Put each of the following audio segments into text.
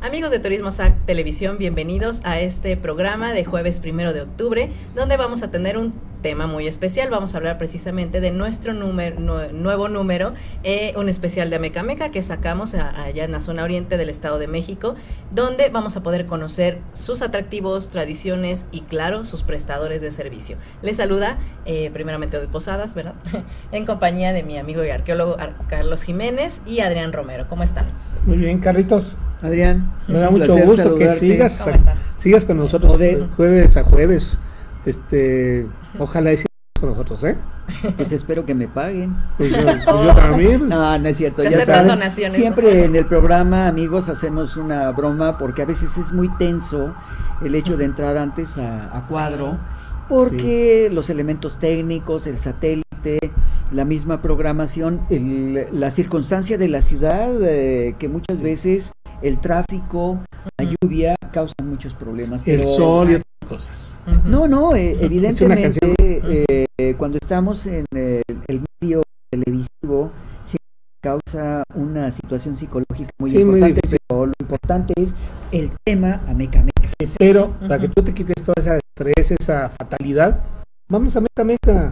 Amigos de Turismo SAC Televisión, bienvenidos a este programa de jueves 1 de octubre, donde vamos a tener un tema muy especial. Vamos a hablar precisamente de nuestro nuevo número, un especial de Amecameca que sacamos allá en la zona oriente del Estado de México, donde vamos a poder conocer sus atractivos, tradiciones y, claro, sus prestadores de servicio. Les saluda primeramente de Posadas, ¿verdad? En compañía de mi amigo y arqueólogo Carlos Jiménez y Adrián Romero. ¿Cómo están? Muy bien, Carlitos. Adrián, me da mucho gusto saludarte. Que sigas con nosotros jueves a jueves. Ojalá y sigas con nosotros, ¿eh? Pues espero que me paguen. Pues yo también. Pues. No es cierto. Ya saben, donaciones, siempre en el programa, amigos, hacemos una broma porque a veces es muy tenso el hecho de entrar antes a cuadro, porque los elementos técnicos, el satélite, la misma programación, la circunstancia de la ciudad, que muchas veces el tráfico, la lluvia causan muchos problemas. El sol y otras cosas. No, evidentemente cuando estamos en el medio televisivo causa una situación psicológica muy importante, pero lo importante es el tema Amecameca. Pero para que tú te quites todo ese estrés, esa fatalidad, vamos a Amecameca.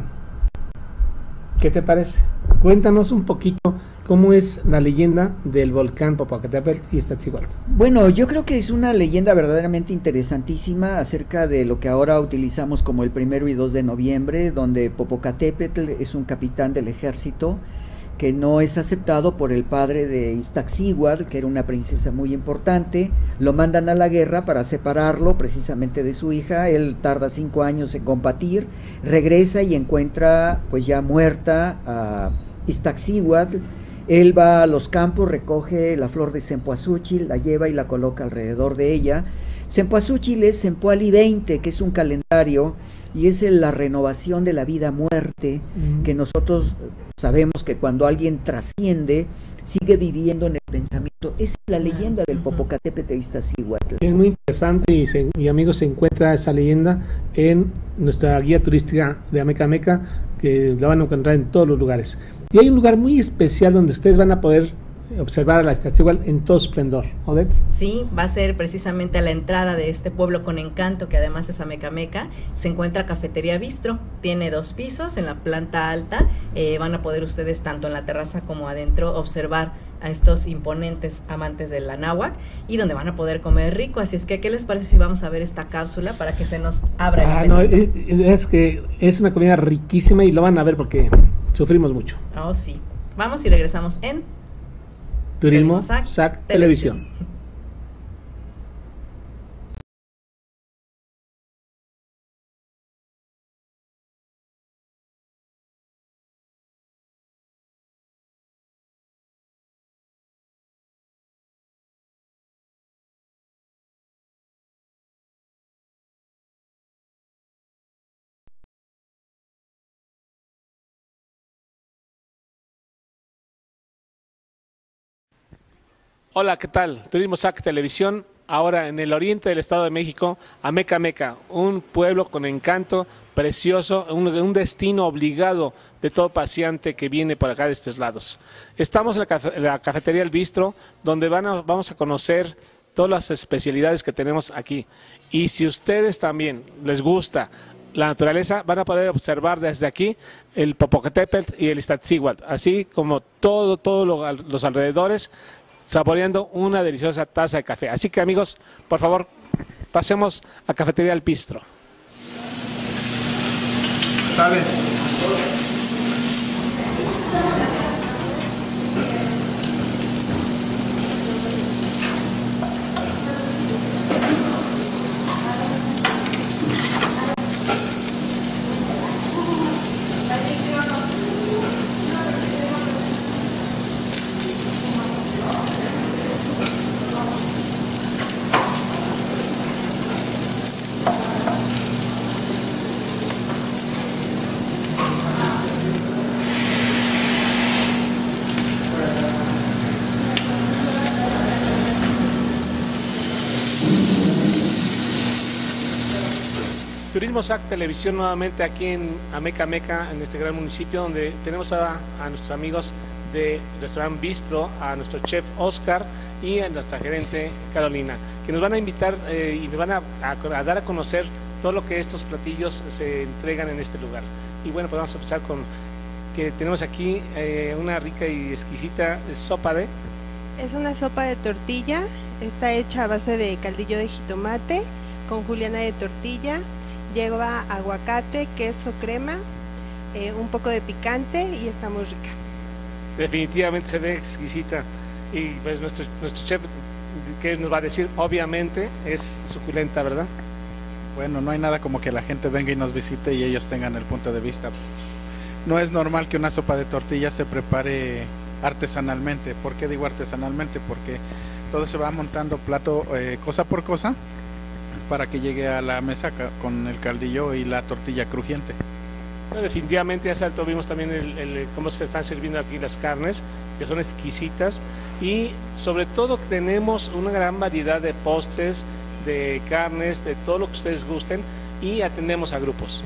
¿Qué te parece? Cuéntanos un poquito cómo es la leyenda del volcán Popocatépetl y Iztaccíhuatl. Bueno, yo creo que es una leyenda verdaderamente interesantísima acerca de lo que ahora utilizamos como el 1 y 2 de noviembre, donde Popocatépetl es un capitán del ejército que no es aceptado por el padre de Iztaccíhuatl, que era una princesa muy importante. Lo mandan a la guerra para separarlo precisamente de su hija. Él tarda 5 años en combatir, regresa y encuentra pues ya muerta a Iztaccíhuatl. Él va a los campos, recoge la flor de cempasúchil, la lleva y la coloca alrededor de ella. Cempasúchil es Sempoali 20, que es un calendario y es la renovación de la vida-muerte, que nosotros sabemos que cuando alguien trasciende, sigue viviendo en el pensamiento. Esa es la leyenda del Popocatépetl de Iztaccíhuatl. Es muy interesante y amigos, se encuentra esa leyenda en nuestra guía turística de Amecameca, que la van a encontrar en todos los lugares. Y hay un lugar muy especial donde ustedes van a poder observar a la Iztaccíhuatl en todo esplendor. ¿Odette? Sí, va a ser precisamente a la entrada de este pueblo con encanto, que además es Amecameca. Se encuentra Cafetería Bistro, tiene 2 pisos. En la planta alta van a poder ustedes, tanto en la terraza como adentro, observar a estos imponentes amantes del anáhuac, y donde van a poder comer rico. Así es que, ¿qué les parece si vamos a ver esta cápsula para que se nos abra el apetito? Es que es una comida riquísima y lo van a ver porque sufrimos mucho. Oh, sí. Vamos y regresamos en Turismo SAC Televisión. Hola, ¿qué tal? Turismo SAC Televisión, ahora en el oriente del Estado de México, Amecameca, un pueblo con encanto precioso, un destino obligado de todo paseante que viene por acá de estos lados. Estamos en la Cafetería El Bistro, donde vamos a conocer todas las especialidades que tenemos aquí. Y si ustedes también les gusta la naturaleza, van a poder observar desde aquí el Popocatépetl y el Iztaccíhuatl, así como todos los alrededores, saboreando una deliciosa taza de café. Así que, amigos, por favor, pasemos a Cafetería El Bistro. ¿Sabe? Turismo SAC Televisión nuevamente aquí en Amecameca, en este gran municipio, donde tenemos a nuestros amigos de Restaurant Bistro, a nuestro chef Oscar y a nuestra gerente Carolina, que nos van a invitar y nos van a dar a conocer todo lo que estos platillos se entregan en este lugar. Y bueno, pues vamos a empezar con que tenemos aquí una rica y exquisita sopa de... Es una sopa de tortilla, está hecha a base de caldillo de jitomate con juliana de tortilla, lleva aguacate, queso, crema, un poco de picante y está muy rica. Definitivamente se ve exquisita y pues nuestro chef, ¿qué nos va a decir? Obviamente es suculenta, ¿verdad? Bueno, no hay nada como que la gente venga y nos visite y ellos tengan el punto de vista. No es normal que una sopa de tortilla se prepare artesanalmente. ¿Por qué digo artesanalmente? Porque todo se va montando plato cosa por cosa para que llegue a la mesa con el caldillo y la tortilla crujiente. Bueno, definitivamente hace alto vimos también cómo se están sirviendo aquí las carnes, que son exquisitas, y sobre todo tenemos una gran variedad de postres, de carnes, de todo lo que ustedes gusten, y atendemos a grupos.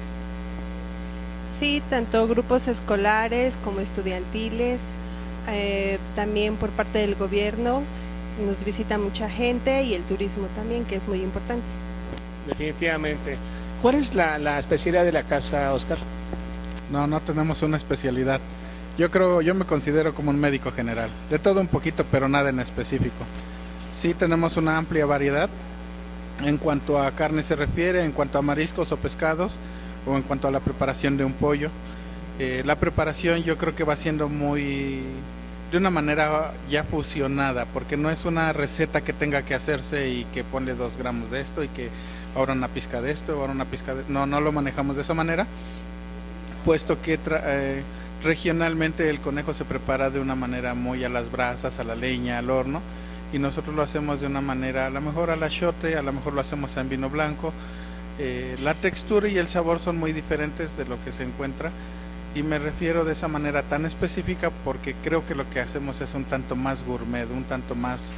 Sí, tanto grupos escolares como estudiantiles, también por parte del gobierno, nos visita mucha gente y el turismo también, que es muy importante. Definitivamente. ¿Cuál es la especialidad de la casa, Oscar? No tenemos una especialidad. Yo me considero como un médico general, de todo un poquito, pero nada en específico. Sí tenemos una amplia variedad en cuanto a carne se refiere, en cuanto a mariscos o pescados, o en cuanto a la preparación de un pollo. La preparación yo creo que va siendo de una manera ya fusionada, porque no es una receta que tenga que hacerse y que ponle 2 gramos de esto y que ahora una pizca de esto, ahora una pizca de... No lo manejamos de esa manera, puesto que regionalmente el conejo se prepara de una manera muy a las brasas, a la leña, al horno, y nosotros lo hacemos de una manera, a lo mejor al achiote, a lo mejor lo hacemos en vino blanco. La textura y el sabor son muy diferentes de lo que se encuentra, y me refiero de esa manera tan específica porque creo que lo que hacemos es un tanto más gourmet, un tanto más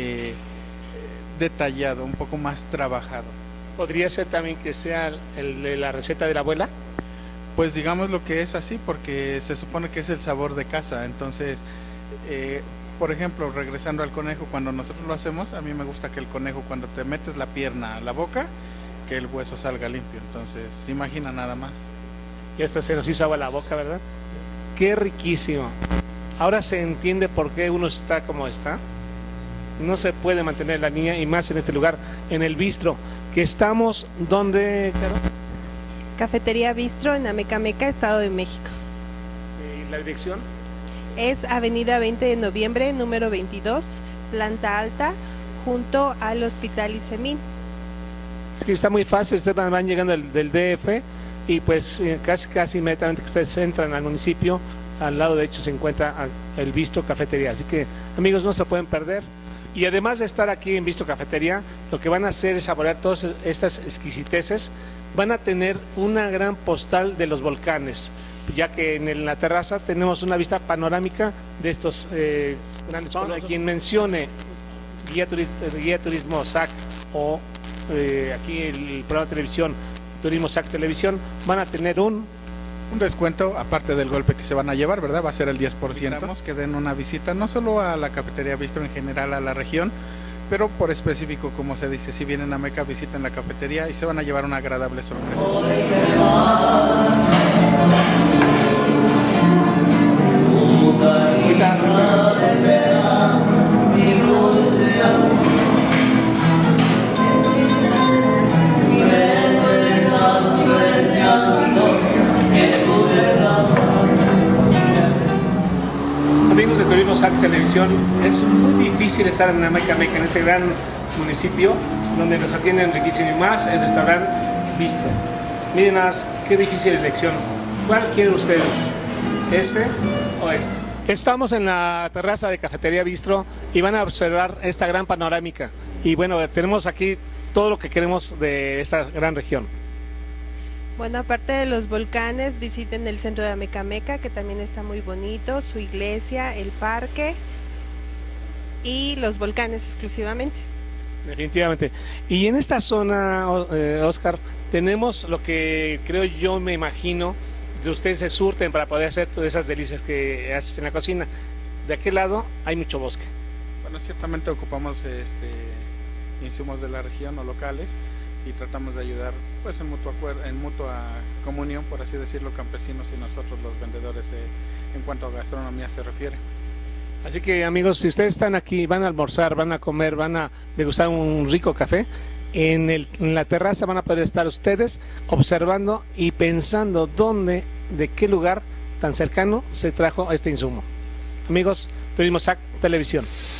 detallado, un poco más trabajado. ¿Podría ser también que sea el de la receta de la abuela? Pues digamos lo que es así, porque se supone que es el sabor de casa. Entonces, por ejemplo, regresando al conejo, cuando nosotros lo hacemos, a mí me gusta que el conejo, cuando te metes la pierna a la boca, que el hueso salga limpio. Entonces, imagina nada más. Y hasta se nos hizo agua la boca, ¿verdad? Qué riquísimo. Ahora se entiende por qué uno está como está. No se puede mantener la niña, y más en este lugar, en el Bistro, que estamos, ¿dónde, Caro? Cafetería Bistro en Amecameca, Estado de México. ¿Y la dirección? Es Avenida 20 de Noviembre, número 22, planta alta, junto al Hospital ICEMIN. Es que está muy fácil, ustedes van llegando del DF y pues casi inmediatamente que ustedes entran al municipio, al lado derecho se encuentra el Bistro Cafetería. Así que, amigos, no se pueden perder. Y además de estar aquí en Bistro Cafetería, lo que van a hacer es saborear todas estas exquisiteces. Van a tener una gran postal de los volcanes, ya que en la terraza tenemos una vista panorámica de estos grandes volcanes. Quien mencione guía turismo SAC o aquí el programa de televisión Turismo SAC Televisión, van a tener un descuento, aparte del golpe que se van a llevar, ¿verdad? Va a ser el 10%. Que den una visita, no solo a la Cafetería Bistro, en general a la región, pero por específico, como se dice, si vienen a Meca, visiten la cafetería y se van a llevar una agradable sorpresa. Amigos de Turismo SAC Televisión, es muy difícil estar en Amecameca, en este gran municipio donde nos atienden riquísimo, y más el restaurante Bistro. Miren más, qué difícil elección. ¿Cuál quieren ustedes? ¿Este o este? Estamos en la terraza de Cafetería Bistro y van a observar esta gran panorámica. Y bueno, tenemos aquí todo lo que queremos de esta gran región. Bueno, aparte de los volcanes, visiten el centro de Amecameca, que también está muy bonito, su iglesia, el parque y los volcanes exclusivamente. Definitivamente. Y en esta zona, Oscar, tenemos lo que creo yo, me imagino, de ustedes se surten para poder hacer todas esas delicias que haces en la cocina. De aquel lado hay mucho bosque. Bueno, ciertamente ocupamos insumos de la región o locales y tratamos de ayudar pues en mutua comunión, por así decirlo, campesinos y nosotros los vendedores en cuanto a gastronomía se refiere. Así que amigos, si ustedes están aquí, van a almorzar, van a comer, van a degustar un rico café, en la terraza van a poder estar ustedes observando y pensando de qué lugar tan cercano se trajo este insumo. Amigos, Turismo SAC Televisión.